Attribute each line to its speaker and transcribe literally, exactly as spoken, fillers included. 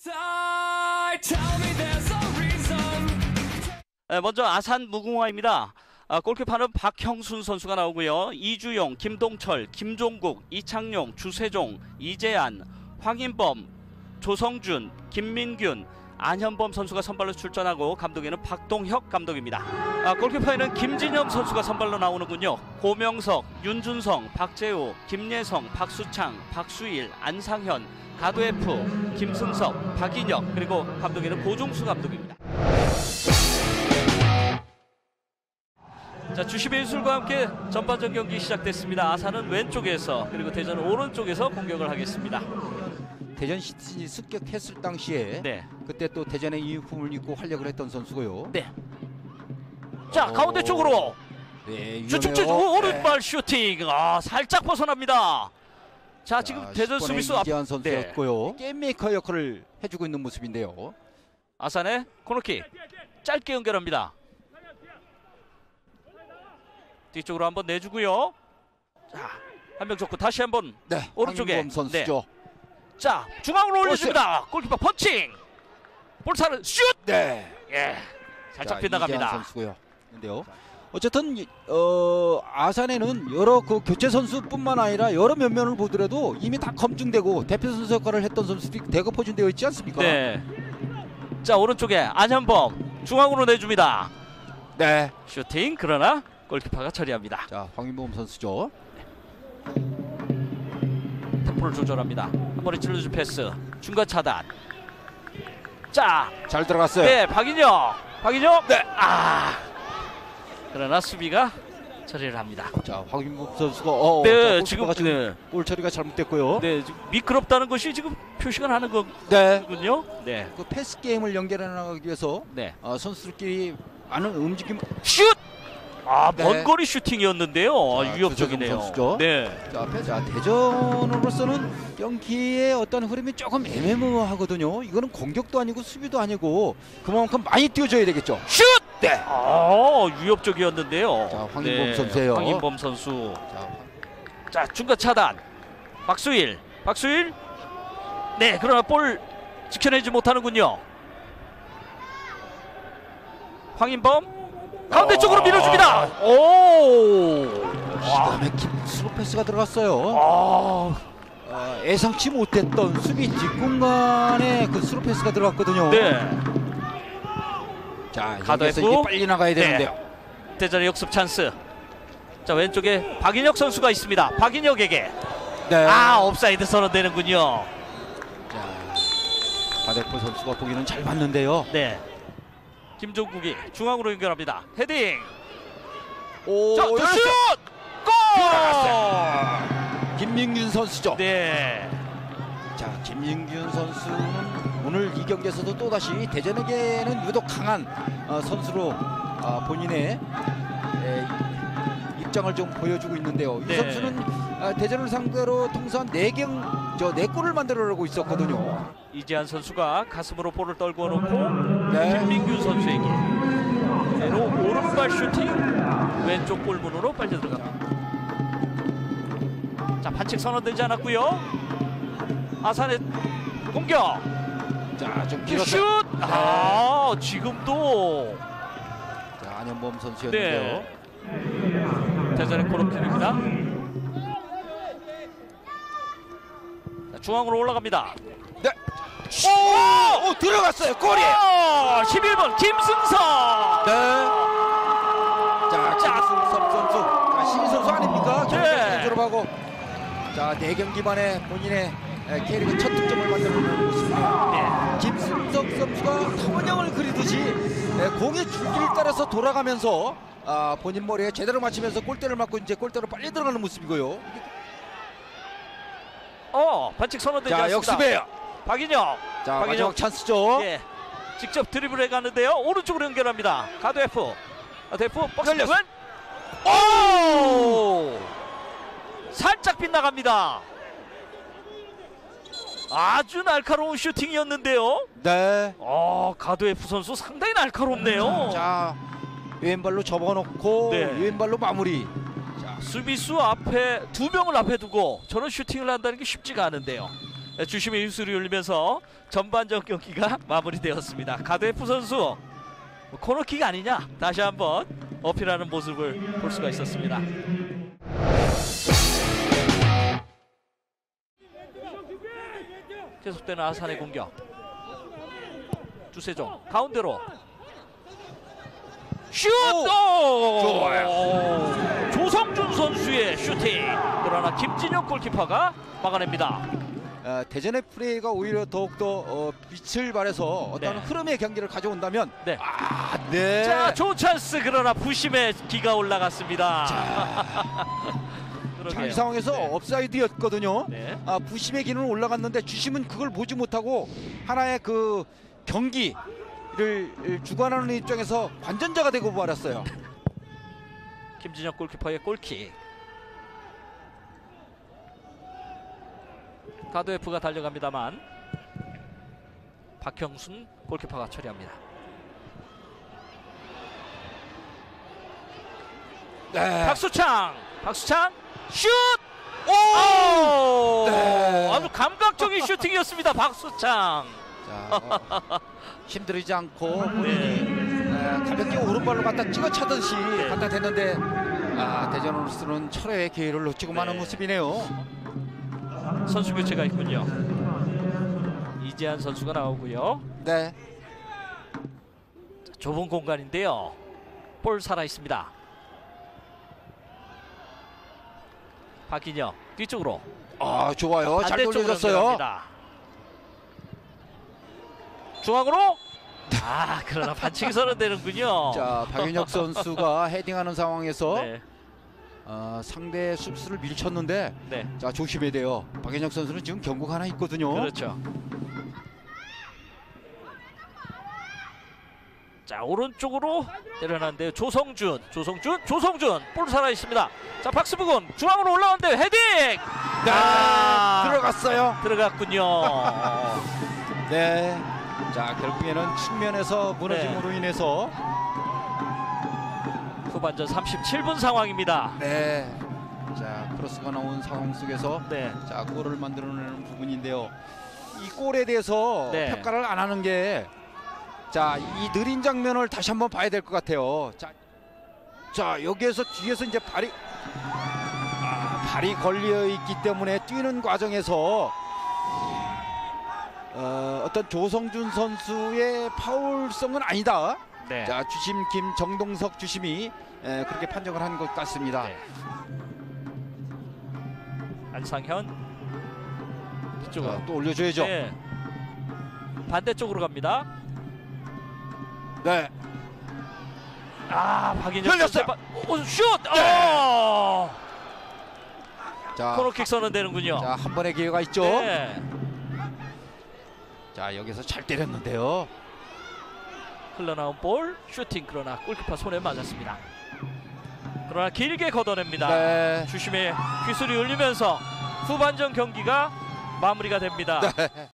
Speaker 1: 네, 먼저 아산 무궁화입니다. 아, 골키퍼는 박형순 선수가 나오고요. 이주용, 김동철, 김종국, 이창용, 주세종, 이재안, 황인범, 조성준, 김민균, 안현범 선수가 선발로 출전하고 감독에는 박동혁 감독입니다. 아, 골키퍼에는 김진영 선수가 선발로 나오는군요. 고명석, 윤준성, 박재호, 김예성, 박수창, 박수일, 안상현, 가도에프, 김승석, 박인혁, 그리고 감독에는 고종수 감독입니다. 자, 주심의 인술과 함께 전반전 경기 시작됐습니다. 아산은 왼쪽에서, 그리고 대전은 오른쪽에서 공격을 하겠습니다.
Speaker 2: 대전 시티즌이 습격했을 당시에
Speaker 1: 네.
Speaker 2: 그때 또 대전의 유니폼을 입고 활약을 했던 선수고요.
Speaker 1: 네. 자, 가운데 쪽으로
Speaker 2: 네,
Speaker 1: 슈팅, 오른발 슈팅. 아, 살짝 벗어납니다. 자, 지금
Speaker 2: 자,
Speaker 1: 대전 수비수 앞
Speaker 2: 이재한 선수였고요. 네. 게임메이커 역할을 해주고 있는 모습인데요.
Speaker 1: 아산의 코너킥 짧게 연결합니다. 뒤쪽으로 한번 내주고요. 자, 한 명 좋고 다시 한번
Speaker 2: 네,
Speaker 1: 오른쪽에
Speaker 2: 황인범 선수죠.
Speaker 1: 네. 자, 중앙으로 올려줍니다. 골키퍼 펀칭. 볼살은 슛.
Speaker 2: 네,
Speaker 1: 예, 살짝
Speaker 2: 자,
Speaker 1: 빗나갑니다.
Speaker 2: 이재한 선수고요. 근데요. 어쨌든 어, 아산에는 여러 그 교체 선수뿐만 아니라 여러 면면을 보더라도 이미 다 검증되고 대표 선수 역할을 했던 선수들이 대거 포진되어 있지 않습니까?
Speaker 1: 네. 자, 오른쪽에 안현범 중앙으로 내줍니다.
Speaker 2: 네.
Speaker 1: 슈팅, 그러나 골키퍼가 처리합니다.
Speaker 2: 자, 황인범 선수죠.
Speaker 1: 템포를 조절합니다. 한 번에 찔러준 패스. 중간 차단. 자,
Speaker 2: 잘 들어갔어요.
Speaker 1: 네, 박인혁. 박인혁.
Speaker 2: 네.
Speaker 1: 아. 그러나 수비가 처리를 합니다.
Speaker 2: 자, 황인범 선수가 어,
Speaker 1: 네,
Speaker 2: 자,
Speaker 1: 지금,
Speaker 2: 지금
Speaker 1: 네.
Speaker 2: 골 처리가 잘못됐고요.
Speaker 1: 네, 지금 미끄럽다는 것이 지금 표시가 나는
Speaker 2: 네.
Speaker 1: 거군요. 네.
Speaker 2: 그 패스 게임을 연결해 나가기 위해서
Speaker 1: 네.
Speaker 2: 어, 선수들끼리 많은 움직임.
Speaker 1: 슛! 아,
Speaker 2: 네.
Speaker 1: 먼 거리 슈팅이었는데요.
Speaker 2: 자,
Speaker 1: 위협적이네요.
Speaker 2: 선수죠.
Speaker 1: 네.
Speaker 2: 자, 자, 대전으로서는 경기의 어떤 흐름이 조금 애매모호하거든요. 이거는 공격도 아니고 수비도 아니고 그만큼 많이 뛰어줘야 되겠죠.
Speaker 1: 슛!
Speaker 2: 네.
Speaker 1: 아, 위협적이었는데요.
Speaker 2: 자, 황인범
Speaker 1: 네.
Speaker 2: 선수예요.
Speaker 1: 황인범 선수.
Speaker 2: 자,
Speaker 1: 자, 중간 차단. 박수일. 박수일. 네, 그러나 볼 지켜내지 못하는군요. 황인범 가운데
Speaker 2: 어...
Speaker 1: 쪽으로 밀어줍니다. 오.
Speaker 2: 기가 막힌 스루 패스가 들어갔어요.
Speaker 1: 아.
Speaker 2: 어, 예상치 못했던 수비 뒷공간에 그 스루 패스가 들어갔거든요.
Speaker 1: 네.
Speaker 2: 자,
Speaker 1: 가도에프.
Speaker 2: 여기서 이제 빨리 나가야 되는데요.
Speaker 1: 네. 대전의 역습 찬스. 자, 왼쪽에 박인혁 선수가 있습니다. 박인혁에게.
Speaker 2: 네.
Speaker 1: 아, 옵사이드 선언되는군요.
Speaker 2: 자, 가대프 선수가 보기는 잘 봤는데요.
Speaker 1: 네. 김종국이 중앙으로 연결합니다. 헤딩.
Speaker 2: 오,
Speaker 1: 자, 슛! 골!
Speaker 2: 김민균 선수죠.
Speaker 1: 네.
Speaker 2: 자, 김민균 선수는 오늘 이 경기에서도 또다시 대전에게는 유독 강한 어, 선수로 어, 본인의 에, 입장을 좀 보여주고 있는데요.
Speaker 1: 네.
Speaker 2: 이 선수는 어, 대전을 상대로 통산 네 경, 저 네 골을 만들어내고 있었거든요.
Speaker 1: 이재한 선수가 가슴으로 볼을 떨궈 놓고
Speaker 2: 네.
Speaker 1: 김민균 선수에게 그대로 오른발 슈팅 왼쪽 골문으로 빨려 들어갑니다. 자, 반칙 선언되지 않았고요. 아산의 공격.
Speaker 2: 자, 좀 길었어요.
Speaker 1: 슛! 아, 지금도
Speaker 2: 자, 안현범 선수였는데요.
Speaker 1: 네. 대전의 코너킥입니다. 자, 중앙으로 올라갑니다.
Speaker 2: 네. 오! 오, 들어갔어요. 골이에요.
Speaker 1: 십일 번 김승석.
Speaker 2: 네. 자, 김승석 선수. 자, 신인 선수 아닙니까?
Speaker 1: 네.
Speaker 2: 졸업하고. 자, 네 경기 만에 본인의 K리그 첫 득점을 만들어내는 모습이에요.
Speaker 1: 네.
Speaker 2: 김승석 선수가 타원형을 그리듯이 공의 줄기를 따라서 돌아가면서 아, 본인 머리에 제대로 맞추면서 골대를 맞고 이제 골대로 빨리 들어가는 모습이고요.
Speaker 1: 어, 반칙 선언되지
Speaker 2: 자,
Speaker 1: 않습니다.
Speaker 2: 역습이에요.
Speaker 1: 박인혁.
Speaker 2: 자,
Speaker 1: 박인혁.
Speaker 2: 마지막 찬스죠.
Speaker 1: 예. 직접 드리블 해가는데요. 오른쪽으로 연결합니다. 가도 F. 가도 F. 박스
Speaker 2: 열렸어.
Speaker 1: 오! 살짝 빗나갑니다. 아주 날카로운 슈팅이었는데요.
Speaker 2: 네.
Speaker 1: 어, 가도 F 선수 상당히 날카롭네요.
Speaker 2: 자, 왼발로 접어놓고
Speaker 1: 네.
Speaker 2: 왼발로 마무리.
Speaker 1: 자, 수비수 앞에 두 명을 앞에 두고 저런 슈팅을 한다는 게 쉽지가 않은데요. 주심의 휘슬이 울리면서 전반전 경기가 마무리되었습니다. 가드웨프 선수 코너킥 아니냐 다시 한번 어필하는 모습을 볼 수가 있었습니다. 계속되는 아산의 공격. 주세종 가운데로 슛! 오!
Speaker 2: 좋아요.
Speaker 1: 조성준 선수의 슈팅. 그러나 김진영 골키퍼가 막아냅니다.
Speaker 2: 어, 대전의 플레이가 오히려 더욱더 어, 빛을 발해서 어떤
Speaker 1: 네.
Speaker 2: 흐름의 경기를 가져온다면
Speaker 1: 네.
Speaker 2: 아, 네.
Speaker 1: 자, 좋은 찬스. 그러나 부심의 기가 올라갔습니다.
Speaker 2: 자,
Speaker 1: 그러게요.
Speaker 2: 이 상황에서
Speaker 1: 네.
Speaker 2: 업사이드였거든요.
Speaker 1: 네.
Speaker 2: 아, 부심의 기는 올라갔는데 주심은 그걸 보지 못하고 하나의 그 경기를 주관하는 입장에서 관전자가 되고 말았어요.
Speaker 1: 김진영 골키퍼의 골킥. 가드웨프가 달려갑니다만 박형순 골키퍼가 처리합니다.
Speaker 2: 네.
Speaker 1: 박수창, 박수창 슛! 오!
Speaker 2: 네.
Speaker 1: 아주 감각적인 슈팅이었습니다. 박수창.
Speaker 2: 자, 어, 힘들이지 않고 본인이 에, 가볍게 오른발로 갖다 찍어 차듯이
Speaker 1: 네.
Speaker 2: 갖다 댔는데 아, 대전으로서는 철회의 기회를 놓치고 마는
Speaker 1: 네.
Speaker 2: 모습이네요.
Speaker 1: 선수 교체가 있군요. 이재한 선수가 나오고요.
Speaker 2: 네.
Speaker 1: 자, 좁은 공간인데요. 볼 살아 있습니다. 박인영 뒤쪽으로
Speaker 2: 아, 좋아요. 잘
Speaker 1: 반대쪽으로
Speaker 2: 돌려줬어요.
Speaker 1: 연결합니다. 중앙으로 아 그러나 반칙이 선언되는군요.
Speaker 2: 자, 박윤혁 선수가 헤딩하는 상황에서
Speaker 1: 네,
Speaker 2: 어, 상대 수비수를 밀쳤는데
Speaker 1: 네,
Speaker 2: 자, 조심해야 돼요. 박윤혁 선수는 지금 경고가 하나 있거든요.
Speaker 1: 그렇죠. 자 오른쪽으로 때려놨는데요. 조성준, 조성준, 조성준 볼 살아 있습니다. 자 박스부근 중앙으로 올라오는데 헤딩.
Speaker 2: 네,
Speaker 1: 아,
Speaker 2: 들어갔어요.
Speaker 1: 들어갔군요.
Speaker 2: 네. 자, 결국에는 측면에서 무너짐으로 인해서
Speaker 1: 후반전 삼십칠 분 상황입니다.
Speaker 2: 네. 자, 크로스가 나온 상황 속에서
Speaker 1: 네,
Speaker 2: 자, 골을 만들어내는 부분인데요. 이 골에 대해서
Speaker 1: 네.
Speaker 2: 평가를 안 하는 게 자, 이 느린 장면을 다시 한번 봐야 될 것 같아요. 자, 자, 여기에서 뒤에서 이제 발이 아, 발이 걸려 있기 때문에 뛰는 과정에서 어, 어떤 조성준 선수의 파울성은 아니다.
Speaker 1: 네.
Speaker 2: 자, 주심 김정동석 주심이 에, 그렇게 판정을 한 것 같습니다.
Speaker 1: 네. 안상현 뒤쪽으로
Speaker 2: 자, 또 올려줘야죠.
Speaker 1: 네. 반대쪽으로 갑니다.
Speaker 2: 네.
Speaker 1: 아 박인영
Speaker 2: 열렸어요.
Speaker 1: 선수의 바- 오, 슛!
Speaker 2: 네.
Speaker 1: 어!
Speaker 2: 자,
Speaker 1: 코너킥 선언되는군요.
Speaker 2: 자, 한 번의 기회가 있죠.
Speaker 1: 네.
Speaker 2: 자, 여기서 잘 때렸는데요.
Speaker 1: 흘러나온 볼 슈팅 그러나 골키퍼 손에 맞았습니다. 그러나 길게 걷어냅니다.
Speaker 2: 네.
Speaker 1: 주심의 휘슬이 울리면서 후반전 경기가 마무리가 됩니다.
Speaker 2: 네.